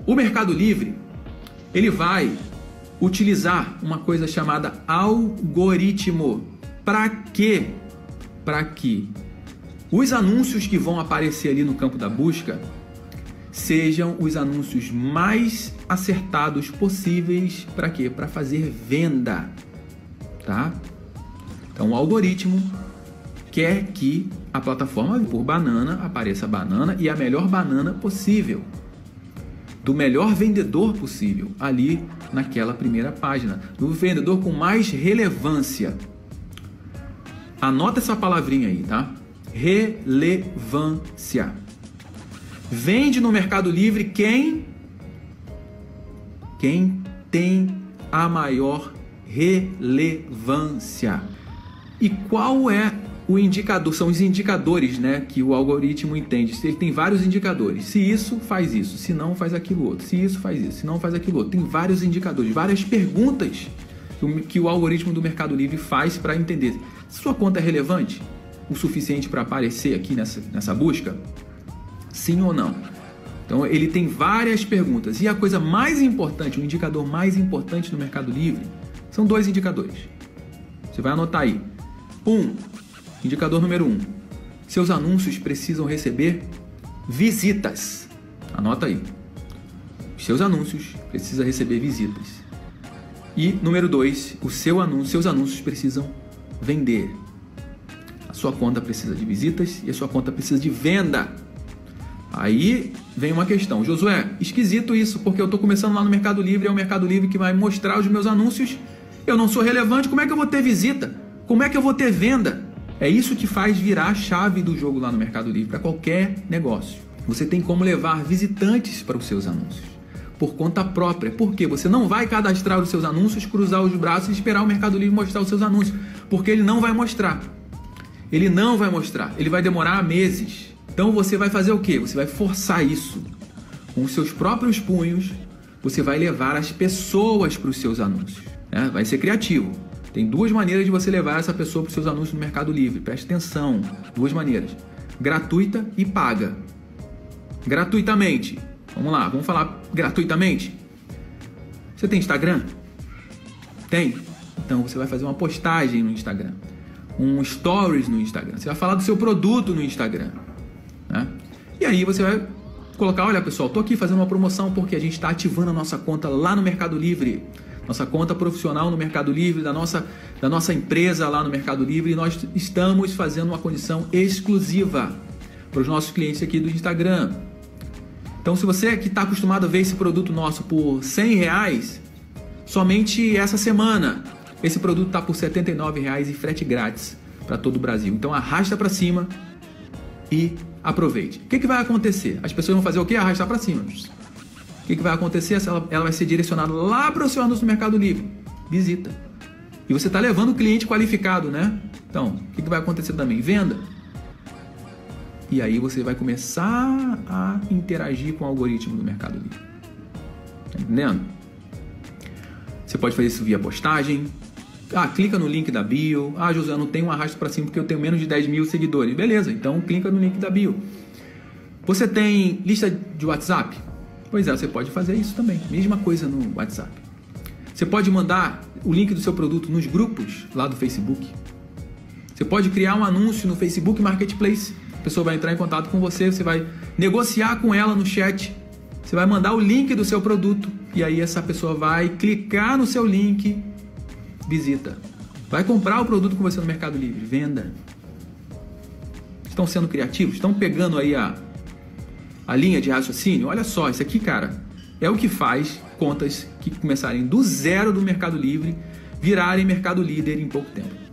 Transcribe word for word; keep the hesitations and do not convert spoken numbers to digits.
O Mercado Livre, ele vai utilizar uma coisa chamada algoritmo. Para quê? Para que os anúncios que vão aparecer ali no campo da busca sejam os anúncios mais acertados possíveis. Para quê? Para fazer venda, tá? Então, o algoritmo quer que a plataforma por banana apareça a banana e a melhor banana possível, do melhor vendedor possível, ali naquela primeira página, do vendedor com mais relevância. Anota essa palavrinha aí, tá? Relevância. Vende no Mercado Livre quem? Quem tem a maior relevância. E qual é o indicador? São os indicadores, né, que o algoritmo entende. Ele tem vários indicadores. Se isso, faz isso. Se não, faz aquilo outro. Se isso, faz isso. Se não, faz aquilo outro. Tem vários indicadores, várias perguntas que o algoritmo do Mercado Livre faz para entender se sua conta é relevante o suficiente para aparecer aqui nessa, nessa busca, sim ou não. Então ele tem várias perguntas. E a coisa mais importante, o indicador mais importante do Mercado Livre, são dois indicadores. Você vai anotar aí. Um, indicador número um. Seus anúncios precisam receber visitas. Anota aí. Seus anúncios precisam receber visitas. E número dois, o seu anúncio, seus anúncios precisam vender. A sua conta precisa de visitas e a sua conta precisa de venda. Aí vem uma questão. Josué, esquisito isso, porque eu estou começando lá no Mercado Livre, é o Mercado Livre que vai mostrar os meus anúncios. Eu não sou relevante, como é que eu vou ter visita? Como é que eu vou ter venda? É isso que faz virar a chave do jogo lá no Mercado Livre, para qualquer negócio. Você tem como levar visitantes para os seus anúncios, por conta própria. Por quê? Você não vai cadastrar os seus anúncios, cruzar os braços e esperar o Mercado Livre mostrar os seus anúncios, porque ele não vai mostrar. Ele não vai mostrar, ele vai demorar meses. Então você vai fazer o quê? Você vai forçar isso. Com os seus próprios punhos, você vai levar as pessoas para os seus anúncios. Né? Vai ser criativo. Tem duas maneiras de você levar essa pessoa para os seus anúncios no Mercado Livre. Preste atenção. Duas maneiras. Gratuita e paga. Gratuitamente. Vamos lá, vamos falar gratuitamente. Você tem Instagram? Tem? Então você vai fazer uma postagem no Instagram. Um stories no Instagram. Você vai falar do seu produto no Instagram. Né? E aí você vai colocar, olha pessoal, estou aqui fazendo uma promoção porque a gente está ativando a nossa conta lá no Mercado Livre. Nossa conta profissional no Mercado Livre, da nossa, da nossa empresa lá no Mercado Livre, e nós estamos fazendo uma condição exclusiva para os nossos clientes aqui do Instagram. Então, se você que está acostumado a ver esse produto nosso por cem reais, somente essa semana, esse produto está por setenta e nove reais e frete grátis para todo o Brasil. Então, arrasta para cima e aproveite. O que, que vai acontecer? As pessoas vão fazer o quê? Arrastar para cima. O que, que vai acontecer? Ela, ela vai ser direcionada lá para o seu anúncio no Mercado Livre. Visita. E você está levando o cliente qualificado, né? Então, o que, que vai acontecer também? Venda. E aí você vai começar a interagir com o algoritmo do Mercado Livre. Tá entendendo? Você pode fazer isso via postagem. Ah, clica no link da bio. Ah, José, eu não tenho um arrasto para cima porque eu tenho menos de dez mil seguidores. Beleza, então clica no link da bio. Você tem lista de WhatsApp? Pois é, você pode fazer isso também. Mesma coisa no WhatsApp. Você pode mandar o link do seu produto nos grupos lá do Facebook. Você pode criar um anúncio no Facebook Marketplace. A pessoa vai entrar em contato com você, você vai negociar com ela no chat. Você vai mandar o link do seu produto e aí essa pessoa vai clicar no seu link, visita. Vai comprar o produto com você no Mercado Livre, venda. Estão sendo criativos? Estão pegando aí a a linha de raciocínio? Olha só, isso aqui, cara, é o que faz contas que começarem do zero do Mercado Livre virarem mercado líder em pouco tempo.